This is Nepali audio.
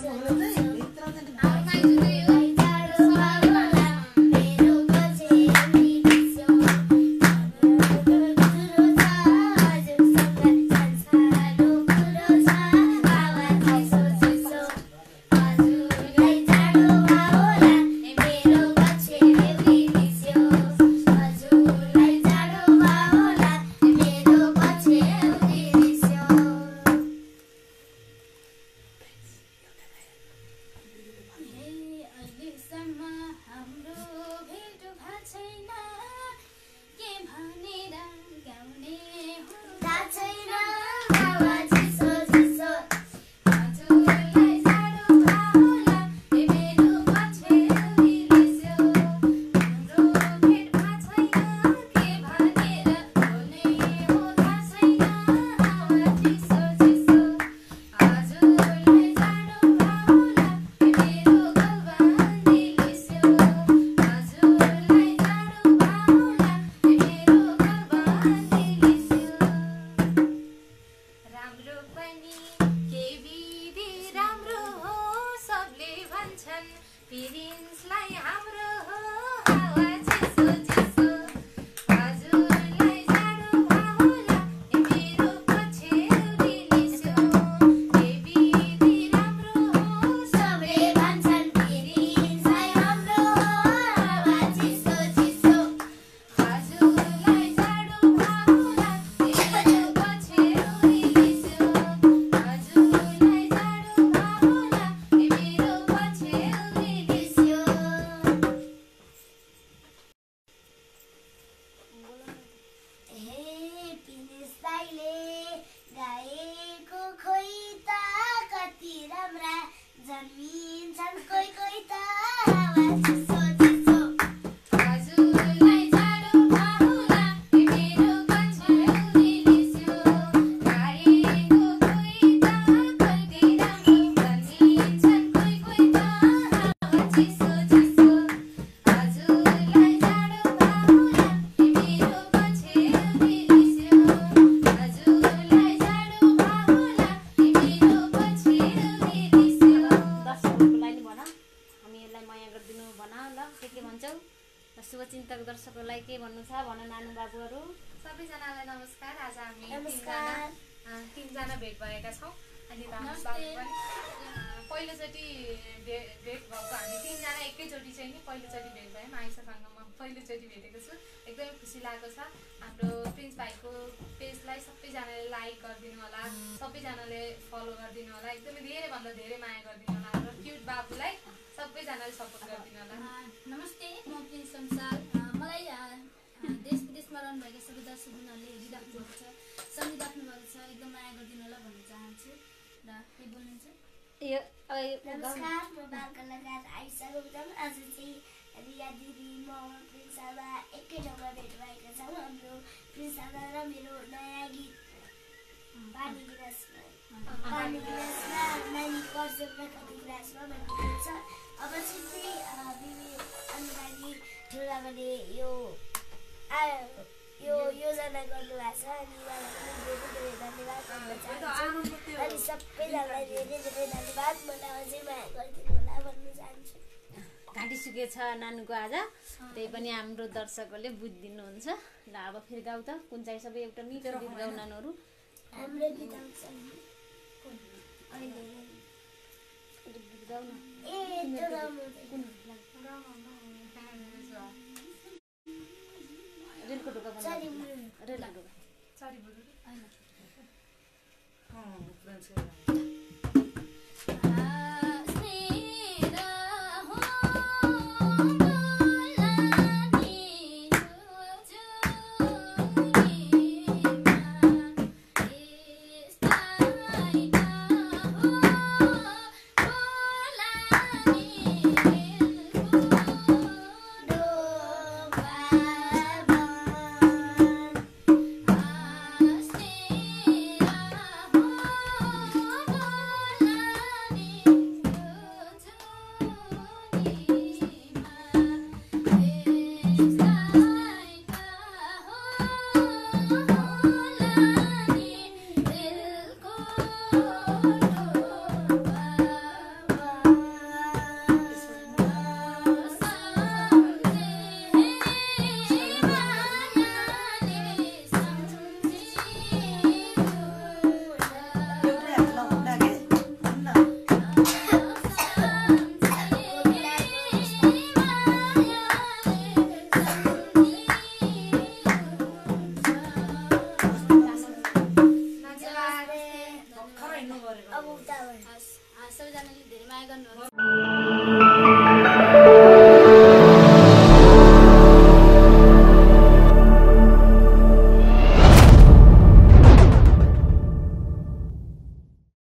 शुभचिन्तक दर्शकहरूलाई के भन्नु छ भन नानु बाबुहरू सबैजनालाई नमस्कार। आज हामी तीनजना भेट भएका छौँ। अनि पहिलोचोटि भेट भएको हामी तीनजना एकैचोटि चाहिँ नि पहिलोचोटि भेट भयौँ। आइसासँग म पहिलोचोटि भेटेको छु, एकदमै खुसी लागेको छ। हाम्रो प्रिन्स भाइको पेजलाई सबैजनाले लाइक गरिदिनु होला, सबैजनाले फलो गरिदिनु होला, एकदमै धेरैभन्दा धेरै माया गरिदिनु होला। हाम्रो क्युट बाबुलाई सबैजनाले सपोर्ट गरिदिनु होला। नमस्ते, म प्रिन्स संसार। मलाई देश विदेशमा रहनुभएका सबै दर्शकहरूले हेरिराख्नु भएको छ, सङ्गीराख्नु भएको छ, एकदम माया गरिदिनु होला भन्न चाहन्छु। र के बोल्नुहुन्छ? नमस्कार, म बालकलाकार आइसा गौतम। आज चाहिँ रिया दिदी म प्रिन्स आमा एकै ठाउँमा भेट भएका छौँ। हाम्रो प्रिन्स आमा र मेरो नयाँ गीत पानी गिलासमा नानी पर्छ र कति गिलासमा भन्ने गीत छ। अब चाहिँ बिबी अनुरागी ठुलामाले यो योजना गर्नुभएको छ। अनि उहाँलाई धेरै धेरै धन्यवाद भन्न चाहन्छु। अनि सबैजनालाई धेरै धेरै धन्यवाद। मलाई अझै माया गरिदिनु होला भन्न चाहन्छु। घाँटी सुकेछ नानुको आज, त्यही पनि हाम्रो दर्शकहरूले बुझिदिनुहुन्छ। ल अब फेरि गाउँ त, कुन चाहिँ सबै एउटा मिठो गीत गाउँ नानुहरू। हाम्रो गीत आउँछ गाउँ न। रेलको ढोका रेल ढोका